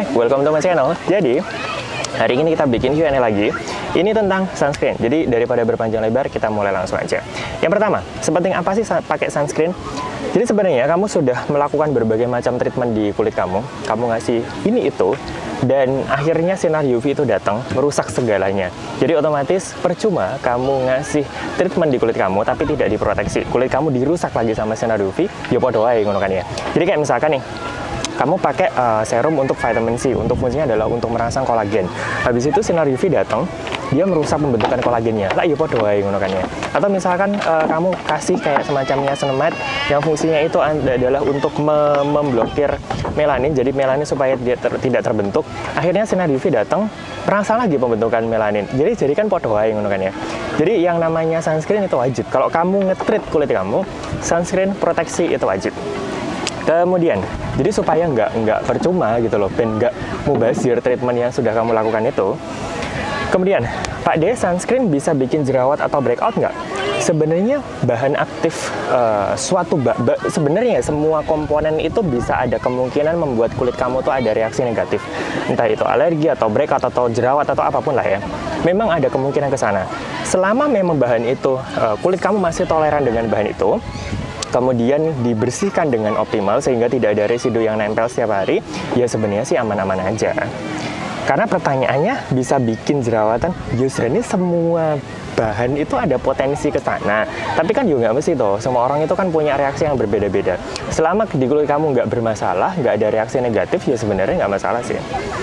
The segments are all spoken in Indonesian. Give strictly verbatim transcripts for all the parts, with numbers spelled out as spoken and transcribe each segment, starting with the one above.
welcome to my channel. Jadi, hari ini kita bikin Q and A lagi. Ini tentang sunscreen. Jadi, daripada berpanjang lebar, kita mulai langsung aja. Yang pertama, sepenting apa sih pakai sunscreen? Jadi sebenarnya kamu sudah melakukan berbagai macam treatment di kulit kamu. Kamu ngasih ini itu, dan akhirnya sinar U V itu datang, merusak segalanya. Jadi otomatis percuma kamu ngasih treatment di kulit kamu, tapi tidak diproteksi. Kulit kamu dirusak lagi sama sinar U V, ya podo wae ngono kan ya. Jadi kayak misalkan nih, kamu pakai uh, serum untuk vitamin C, untuk fungsinya adalah untuk merangsang kolagen. Habis itu sinar U V datang, dia merusak pembentukan kolagennya. Lah iya podo wae ngono kan ya. Atau misalkan uh, kamu kasih kayak semacam niacinamide yang fungsinya itu adalah untuk me memblokir melanin, jadi melanin supaya dia ter tidak terbentuk. Akhirnya sinar U V datang, merangsang lagi pembentukan melanin. Jadi jadi kan podo wae ngono kan ya. Jadi yang namanya sunscreen itu wajib. Kalau kamu nge-treat kulit kamu, sunscreen proteksi itu wajib. Kemudian, jadi supaya nggak nggak percuma gitu loh, dan nggak mubazir treatment yang sudah kamu lakukan itu. Kemudian, Pak D, sunscreen bisa bikin jerawat atau breakout nggak? Sebenarnya bahan aktif uh, suatu ba ba sebenarnya semua komponen itu bisa ada kemungkinan membuat kulit kamu tuh ada reaksi negatif, entah itu alergi atau breakout atau jerawat atau apapun lah ya. Memang ada kemungkinan ke sana. Selama memang bahan itu uh, kulit kamu masih toleran dengan bahan itu, kemudian dibersihkan dengan optimal sehingga tidak ada residu yang nempel setiap hari, ya sebenarnya sih aman-aman aja. Karena pertanyaannya bisa bikin jerawatan, justru ini semua bahan itu ada potensi ke sana. Tapi kan juga nggak mesti toh, semua orang itu kan punya reaksi yang berbeda-beda. Selama di kulit kamu nggak bermasalah, nggak ada reaksi negatif, ya sebenarnya nggak masalah sih.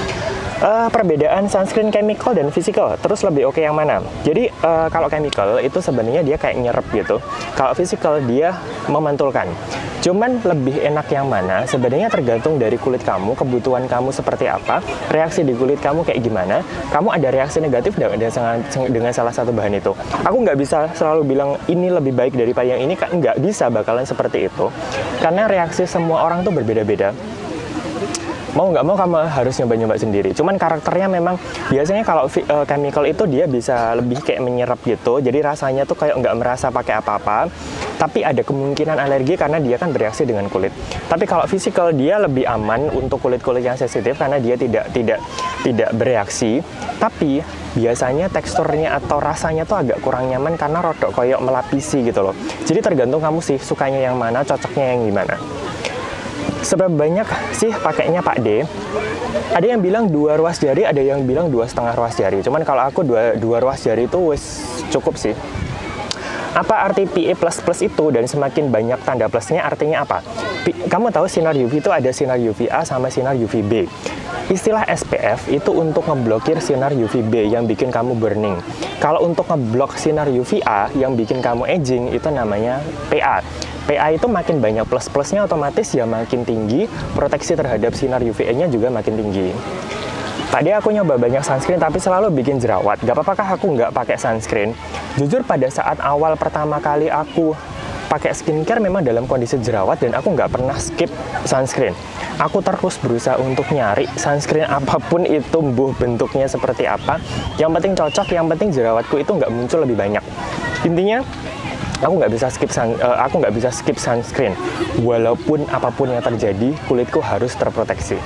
Uh, perbedaan sunscreen chemical dan physical, terus lebih oke yang mana? Jadi uh, kalau chemical itu sebenarnya dia kayak nyerep gitu. Kalau physical dia memantulkan. Cuman lebih enak yang mana? Sebenarnya tergantung dari kulit kamu, kebutuhan kamu seperti apa, reaksi di kulit kamu kayak gimana. Kamu ada reaksi negatif dengan, dengan salah satu bahan itu. Aku nggak bisa selalu bilang ini lebih baik daripada yang ini, nggak bisa bakalan seperti itu. Karena reaksi semua orang tuh berbeda-beda. Mau nggak mau kamu harus nyoba-nyoba sendiri. Cuman karakternya memang biasanya kalau uh, chemical itu dia bisa lebih kayak menyerap gitu. Jadi rasanya tuh kayak nggak merasa pakai apa-apa. Tapi ada kemungkinan alergi karena dia kan bereaksi dengan kulit. Tapi kalau physical dia lebih aman untuk kulit-kulit yang sensitif karena dia tidak tidak tidak bereaksi. Tapi biasanya teksturnya atau rasanya tuh agak kurang nyaman karena rodok koyok melapisi gitu loh. Jadi tergantung kamu sih sukanya yang mana, cocoknya yang gimana. Seberapa banyak sih pakainya Pak D? Ada yang bilang dua ruas jari, ada yang bilang dua setengah ruas jari. Cuman kalau aku dua, dua ruas jari itu wis cukup sih. Apa arti P A plus plus itu dan semakin banyak tanda plusnya artinya apa? P Kamu tahu sinar U V itu ada sinar U V A sama sinar U V B. Istilah S P F itu untuk ngeblokir sinar U V B yang bikin kamu burning. Kalau untuk ngeblok sinar U V A yang bikin kamu aging itu namanya P A. P A itu makin banyak plus-plusnya otomatis ya makin tinggi, proteksi terhadap sinar U V A-nya juga makin tinggi. Tadi aku nyoba banyak sunscreen tapi selalu bikin jerawat. Gak apa-apakah aku nggak pakai sunscreen? Jujur pada saat awal pertama kali aku pakai skincare memang dalam kondisi jerawat dan aku nggak pernah skip sunscreen. Aku terus berusaha untuk nyari sunscreen apapun itu, buh bentuknya seperti apa. Yang penting cocok, yang penting jerawatku itu nggak muncul lebih banyak. Intinya, aku nggak bisa skip sun, uh, aku nggak bisa skip sunscreen walaupun apapun yang terjadi kulitku harus terproteksi.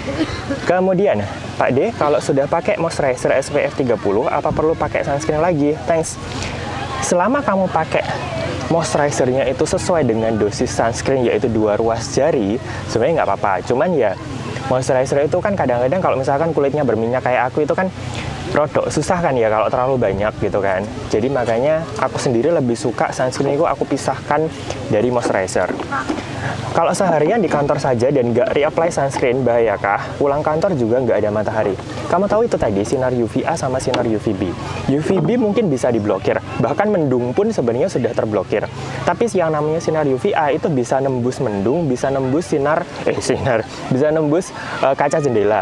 Kemudian Pak D, kalau sudah pakai moisturizer S P F tiga puluh apa perlu pakai sunscreen lagi? Thanks. Selama kamu pakai moisturizernya itu sesuai dengan dosis sunscreen yaitu dua ruas jari, sebenarnya nggak apa-apa. Cuman ya moisturizer itu kan kadang-kadang kalau misalkan kulitnya berminyak kayak aku itu kan rodok susah kan ya kalau terlalu banyak gitu kan. Jadi makanya aku sendiri lebih suka sunscreen itu aku pisahkan dari moisturizer. Kalau seharian di kantor saja dan nggak reapply sunscreen, bahayakah? Pulang kantor juga nggak ada matahari. Kamu tahu itu tadi sinar U V A sama sinar U V B. U V B mungkin bisa diblokir, bahkan mendung pun sebenarnya sudah terblokir. Tapi yang namanya sinar U V A itu bisa nembus mendung, bisa nembus sinar, eh sinar, bisa nembus uh, kaca jendela.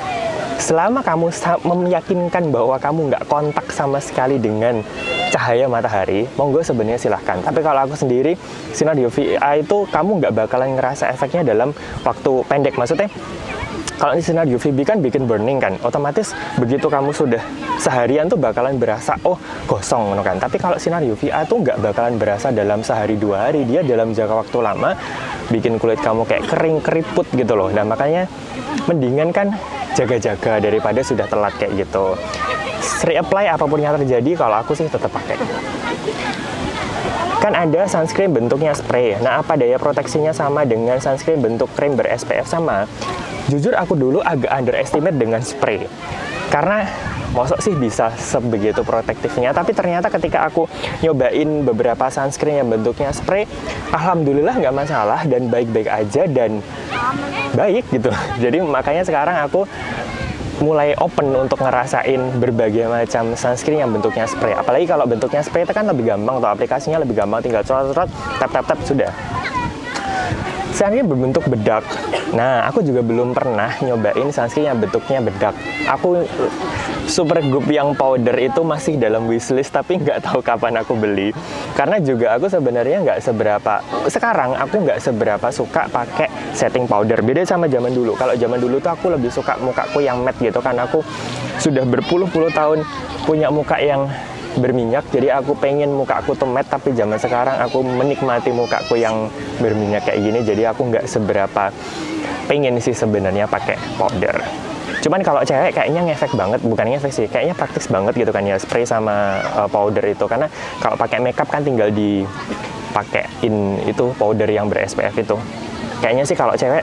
Selama kamu meyakinkan bahwa kamu nggak kontak sama sekali dengan cahaya matahari, monggo sebenarnya silahkan. Tapi kalau aku sendiri, sinar U V A itu kamu nggak bakalan ngerasa efeknya dalam waktu pendek. Maksudnya, kalau ini sinar U V B kan bikin burning kan, otomatis begitu kamu sudah seharian tuh bakalan berasa, oh gosong kan. Tapi kalau sinar U V A tuh nggak bakalan berasa dalam sehari dua hari, dia dalam jangka waktu lama bikin kulit kamu kayak kering keriput gitu loh. Nah makanya mendingan kan jaga-jaga daripada sudah telat kayak gitu. Reapply apapun yang terjadi, kalau aku sih tetap pakai. Kan ada sunscreen bentuknya spray. Nah, apa daya proteksinya sama dengan sunscreen bentuk krim ber-S P F sama? Jujur aku dulu agak underestimate dengan spray. Karena mosok sih bisa sebegitu protektifnya, tapi ternyata ketika aku nyobain beberapa sunscreen yang bentuknya spray, alhamdulillah nggak masalah dan baik-baik aja dan baik gitu. Jadi makanya sekarang aku mulai open untuk ngerasain berbagai macam sunscreen yang bentuknya spray. Apalagi kalau bentuknya spray itu kan lebih gampang, atau aplikasinya lebih gampang, tinggal corot-corot, tap-tap-tap, sudah. Sunscreen berbentuk bedak. Nah, aku juga belum pernah nyobain sunscreen yang bentuknya bedak. Aku super group yang powder itu masih dalam wishlist, tapi nggak tahu kapan aku beli. Karena juga aku sebenarnya nggak seberapa, sekarang aku nggak seberapa suka pakai setting powder. Beda sama zaman dulu. Kalau zaman dulu tuh aku lebih suka mukaku yang matte gitu, kan aku sudah berpuluh-puluh tahun punya muka yang berminyak, jadi aku pengen muka aku tuh matte. Tapi zaman sekarang aku menikmati mukaku yang berminyak kayak gini, jadi aku nggak seberapa pengen sih sebenarnya pakai powder. Cuman kalau cewek kayaknya ngefek banget, bukan ngefek sih, kayaknya praktis banget gitu kan ya, spray sama uh, powder itu. Karena kalau pakai makeup kan tinggal dipakein itu powder yang ber-S P F itu. Kayaknya sih kalau cewek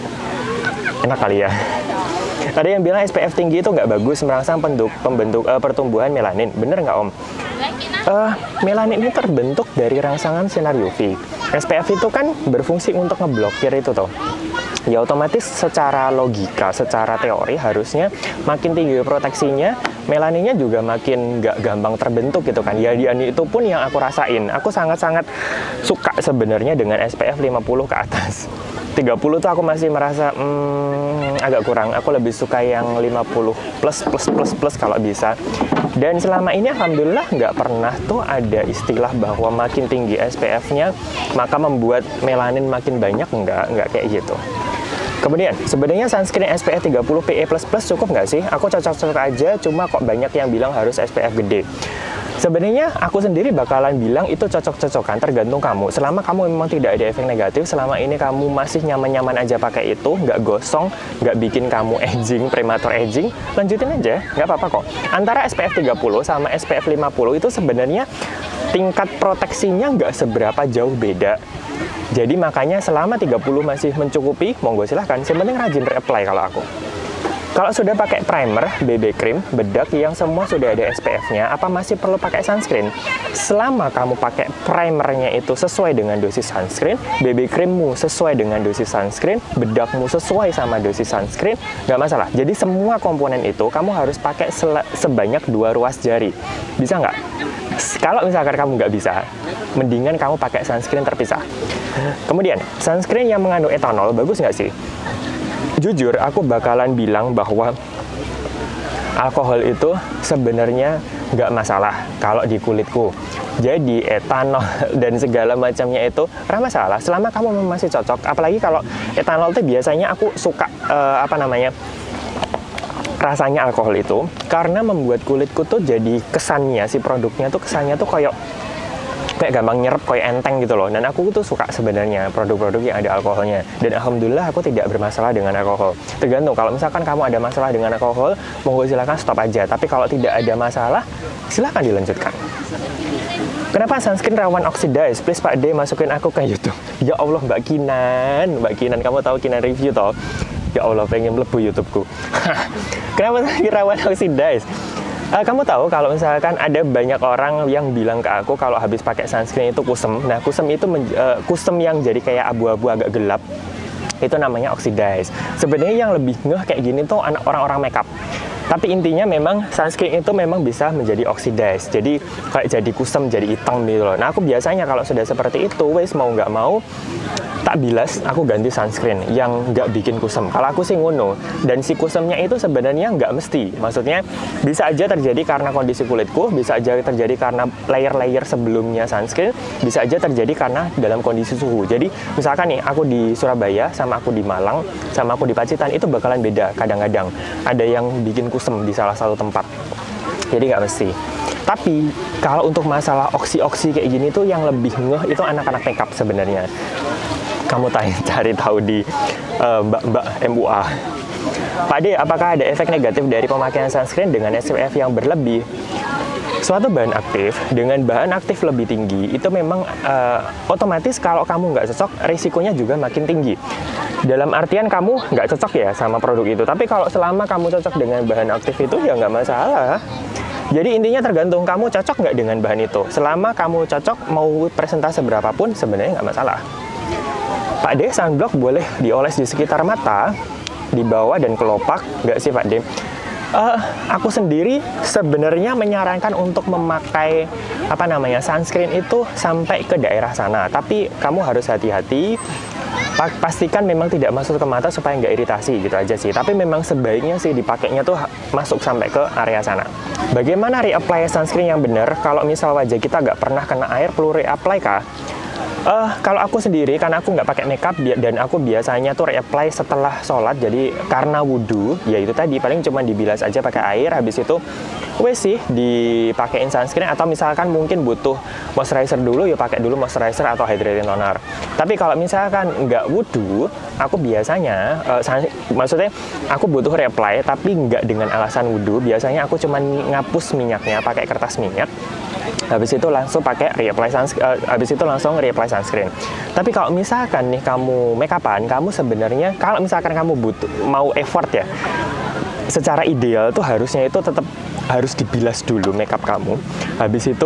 enak kali ya. Ada yang bilang S P F tinggi itu nggak bagus, merangsang penduk, pembentuk uh, pertumbuhan melanin. Bener nggak Om? Uh, melanin ini terbentuk dari rangsangan sinar U V. S P F itu kan berfungsi untuk ngeblokir itu toh. Ya otomatis secara logika, secara teori harusnya makin tinggi proteksinya, melaninnya juga makin nggak gampang terbentuk gitu kan. Ya itu pun yang aku rasain. Aku sangat-sangat suka sebenarnya dengan S P F lima puluh ke atas. tiga puluh tuh aku masih merasa hmm, agak kurang. Aku lebih suka yang lima puluh plus plus plus plus kalau bisa. Dan selama ini alhamdulillah nggak pernah tuh ada istilah bahwa makin tinggi S P F-nya maka membuat melanin makin banyak. Nggak, nggak kayak gitu. Kemudian, sebenarnya sunscreen S P F tiga puluh P A plus plus cukup nggak sih? Aku cocok-cocok aja, cuma kok banyak yang bilang harus S P F gede. Sebenarnya aku sendiri bakalan bilang itu cocok-cocokan, tergantung kamu. Selama kamu memang tidak ada efek negatif, selama ini kamu masih nyaman-nyaman aja pakai itu, nggak gosong, nggak bikin kamu aging, prematur aging, lanjutin aja, nggak apa-apa kok. Antara S P F tiga puluh sama S P F lima puluh itu sebenarnya tingkat proteksinya nggak seberapa jauh beda. Jadi makanya selama tiga puluh masih mencukupi, monggo silahkan. Sebenarnya rajin reapply kalau aku. Kalau sudah pakai primer, B B cream, bedak yang semua sudah ada S P F-nya, apa masih perlu pakai sunscreen? Selama kamu pakai primernya itu sesuai dengan dosis sunscreen, B B creammu sesuai dengan dosis sunscreen, bedakmu sesuai sama dosis sunscreen, nggak masalah. Jadi semua komponen itu kamu harus pakai sebanyak dua ruas jari. Bisa nggak? Kalau misalkan kamu nggak bisa, mendingan kamu pakai sunscreen terpisah. Kemudian, sunscreen yang mengandung etanol, bagus nggak sih? Jujur, aku bakalan bilang bahwa alkohol itu sebenarnya nggak masalah kalau di kulitku. Jadi etanol dan segala macamnya itu ramah masalah selama kamu masih cocok. Apalagi kalau etanol itu biasanya aku suka uh, apa namanya rasanya alkohol itu karena membuat kulitku tuh jadi kesannya si produknya tuh kesannya tuh kayak kayak gampang nyerap, kayak enteng gitu loh. Dan aku tuh suka sebenarnya produk-produk yang ada alkoholnya. Dan alhamdulillah aku tidak bermasalah dengan alkohol. Tergantung, kalau misalkan kamu ada masalah dengan alkohol, monggo silakan stop aja. Tapi kalau tidak ada masalah, silakan dilanjutkan. Kenapa sunscreen rawan oxidize? Please Pak D, masukin aku ke YouTube. Ya Allah Mbak Kinan, Mbak Kinan, kamu tahu Kinan review toh? Ya Allah, pengen melebu YouTubeku. Kenapa sunscreen rawan oxidize? Uh, kamu tahu kalau misalkan ada banyak orang yang bilang ke aku kalau habis pakai sunscreen itu kusem. Nah, kusem itu uh, kusem yang jadi kayak abu-abu agak gelap. Itu namanya oxidize. Sebenarnya yang lebih ngeh kayak gini tuh anak orang-orang makeup. Tapi intinya memang sunscreen itu memang bisa menjadi oxidize. Jadi kayak jadi kusem, jadi hitam gitu loh. Nah, aku biasanya kalau sudah seperti itu, wes mau nggak mau tak bilas, aku ganti sunscreen yang nggak bikin kusem. Kalau aku sih ngono. Dan si kusemnya itu sebenarnya nggak mesti. Maksudnya bisa aja terjadi karena kondisi kulitku, bisa aja terjadi karena layer-layer sebelumnya sunscreen, bisa aja terjadi karena dalam kondisi suhu. Jadi misalkan nih, aku di Surabaya, sama aku di Malang, sama aku di Pacitan, itu bakalan beda kadang-kadang. Ada yang bikin kusem di salah satu tempat. Jadi nggak mesti. Tapi kalau untuk masalah oksi-oksi kayak gini tuh yang lebih ngeh itu anak-anak makeup sebenarnya. Kamu tanya, cari tahu di uh, mbak-mbak M U A. Pak D, apakah ada efek negatif dari pemakaian sunscreen dengan S P F yang berlebih? Suatu bahan aktif dengan bahan aktif lebih tinggi itu memang uh, otomatis kalau kamu nggak cocok, risikonya juga makin tinggi. Dalam artian kamu nggak cocok ya sama produk itu. Tapi kalau selama kamu cocok dengan bahan aktif itu ya nggak masalah. Jadi intinya tergantung kamu cocok nggak dengan bahan itu. Selama kamu cocok, mau persentase berapapun sebenarnya nggak masalah. Pak D, sunblock boleh dioles di sekitar mata, di bawah dan kelopak, nggak sih Pak D? Uh, aku sendiri sebenarnya menyarankan untuk memakai apa namanya sunscreen itu sampai ke daerah sana. Tapi kamu harus hati-hati. Pastikan memang tidak masuk ke mata supaya nggak iritasi gitu aja sih. Tapi memang sebaiknya sih dipakainya tuh masuk sampai ke area sana. Bagaimana reapply sunscreen yang benar? Kalau misal wajah kita nggak pernah kena air, perlu reapply kah? Uh, kalau aku sendiri, karena aku nggak pakai makeup dan aku biasanya tuh reapply setelah sholat, jadi karena wudhu, ya itu tadi paling cuma dibilas aja pakai air, habis itu wes sih dipakein sunscreen, atau misalkan mungkin butuh moisturizer dulu, ya pakai dulu moisturizer atau hydrating toner. Tapi kalau misalkan nggak wudhu, aku biasanya, uh, maksudnya aku butuh reapply, tapi nggak dengan alasan wudhu. Biasanya aku cuma ngapus minyaknya pakai kertas minyak. Habis itu langsung pakai reapply sunscreen, uh, habis itu langsung reapply sunscreen. Tapi kalau misalkan nih kamu make upan, kamu sebenarnya kalau misalkan kamu butuh mau effort ya, secara ideal tuh harusnya itu tetap harus dibilas dulu makeup kamu. Habis itu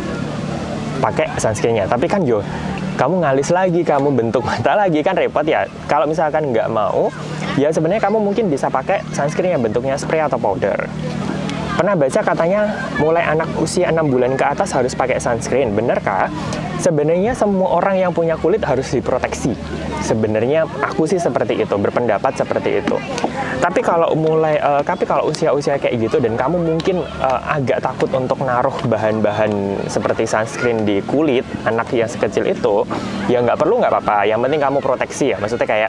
pakai sunscreennya. Tapi kan yo, kamu ngalis lagi, kamu bentuk mata lagi, kan repot ya. Kalau misalkan nggak mau, ya sebenarnya kamu mungkin bisa pakai sunscreen yang bentuknya spray atau powder. Pernah baca katanya mulai anak usia enam bulan ke atas harus pakai sunscreen. Benarkah? Sebenarnya semua orang yang punya kulit harus diproteksi. Sebenarnya aku sih seperti itu, berpendapat seperti itu. Tapi kalau mulai, uh, tapi kalau usia-usia kayak gitu dan kamu mungkin uh, agak takut untuk naruh bahan-bahan seperti sunscreen di kulit anak yang sekecil itu, ya nggak perlu, nggak apa-apa. Yang penting kamu proteksi ya. Maksudnya kayak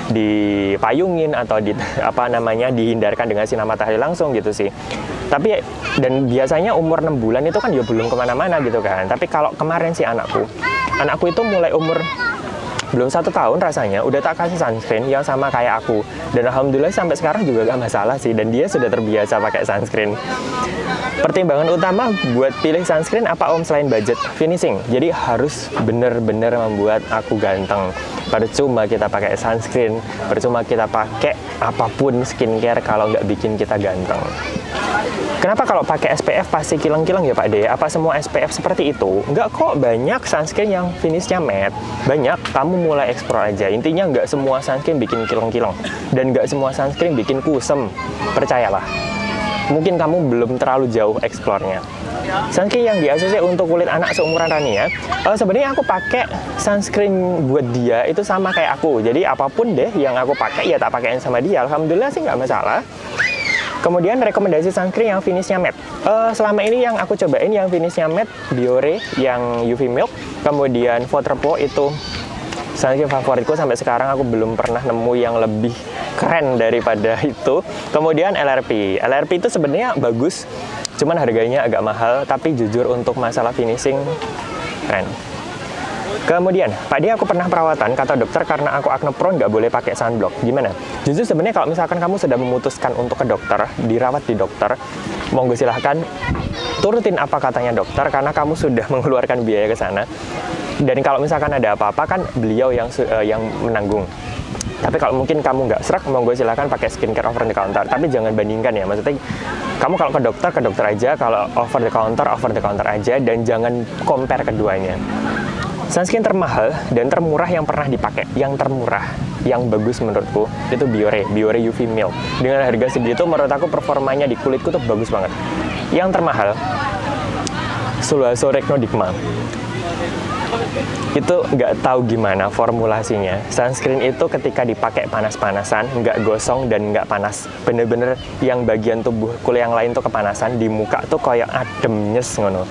dipayungin atau di apa namanya dihindarkan dengan sinar matahari langsung gitu sih. Tapi dan biasanya umur enam bulan itu kan ya belum kemana-mana gitu kan. Tapi kalau kemarin sih anakku, anakku itu mulai umur belum satu tahun rasanya udah tak kasih sunscreen yang sama kayak aku, dan alhamdulillah sampai sekarang juga gak masalah sih, dan dia sudah terbiasa pakai sunscreen. Pertimbangan utama buat pilih sunscreen apa om selain budget? Finishing. Jadi harus bener-bener membuat aku ganteng. Percuma kita pakai sunscreen, percuma kita pakai apapun skincare kalau nggak bikin kita ganteng. Kenapa kalau pakai S P F pasti kilang-kilang ya Pak D? Apa semua S P F seperti itu? Nggak kok, banyak sunscreen yang finishnya matte. Banyak, kamu mulai explore aja. Intinya nggak semua sunscreen bikin kilang-kilang. Dan nggak semua sunscreen bikin kusem. Percayalah. Mungkin kamu belum terlalu jauh explore-nya. Sunscreen yang diasosiasi untuk kulit anak seumuran Rania, uh, sebenarnya aku pakai sunscreen buat dia itu sama kayak aku. Jadi apapun deh yang aku pakai ya tak pakaiin sama dia. Alhamdulillah sih nggak masalah. Kemudian rekomendasi sunscreen yang finishnya matte. Uh, selama ini yang aku cobain yang finishnya matte, Biore yang U V Milk, kemudian Waterpro itu sunscreen favoritku sampai sekarang. Aku belum pernah nemu yang lebih keren daripada itu. Kemudian L R P. L R P itu sebenarnya bagus, cuman harganya agak mahal, tapi jujur untuk masalah finishing keren. Kemudian, Pak D, aku pernah perawatan, kata dokter karena aku acne prone nggak boleh pakai sunblock. Gimana? Jujur sebenarnya kalau misalkan kamu sudah memutuskan untuk ke dokter, dirawat di dokter, monggo silahkan turutin apa katanya dokter karena kamu sudah mengeluarkan biaya ke sana. Dan kalau misalkan ada apa-apa kan beliau yang uh, yang menanggung. Tapi kalau mungkin kamu nggak serak, monggo silahkan pakai skincare over the counter. Tapi jangan bandingkan ya, maksudnya kamu kalau ke dokter, ke dokter aja, kalau over the counter, over the counter aja, dan jangan compare keduanya. Sunscreen termahal dan termurah yang pernah dipakai, yang termurah, yang bagus menurutku, itu Biore, Biore U V Milk. Dengan harga segitu, menurut aku performanya di kulitku tuh bagus banget. Yang termahal, Sulhaso Reknodigma. Itu nggak tahu gimana formulasinya. Sunscreen itu ketika dipakai panas-panasan, nggak gosong dan nggak panas. Bener-bener yang bagian tubuh kulit yang lain tuh kepanasan, di muka tuh kayak adem nyes ngono.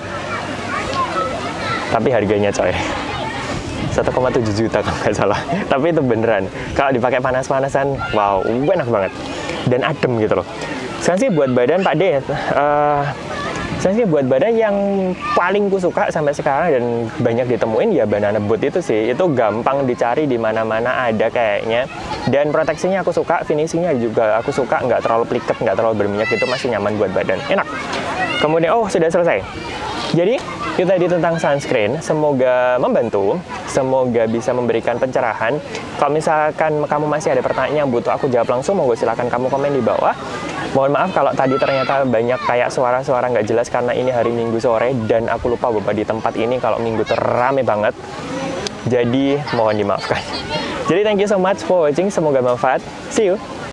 Tapi harganya coy, satu koma tujuh juta kalau nggak salah. Tapi itu beneran. Kalau dipakai panas-panasan, wow, enak banget. Dan adem gitu loh. Sekarang sih buat badan Pak D, uh, sunscreen buat badan yang paling ku suka sampai sekarang dan banyak ditemuin ya Banana Boat itu sih. Itu gampang dicari di mana-mana ada kayaknya. Dan proteksinya aku suka, finishingnya juga aku suka, nggak terlalu pliket, nggak terlalu berminyak, itu masih nyaman buat badan, enak. Kemudian, oh sudah selesai. Jadi, itu tadi tentang sunscreen, semoga membantu, semoga bisa memberikan pencerahan. Kalau misalkan kamu masih ada pertanyaan yang butuh aku jawab langsung, monggo silakan kamu komen di bawah. Mohon maaf kalau tadi ternyata banyak kayak suara-suara nggak jelas karena ini hari Minggu sore dan aku lupa bahwa di tempat ini kalau Minggu terame banget. Jadi, mohon dimaafkan. Jadi, thank you so much for watching, semoga bermanfaat. See you!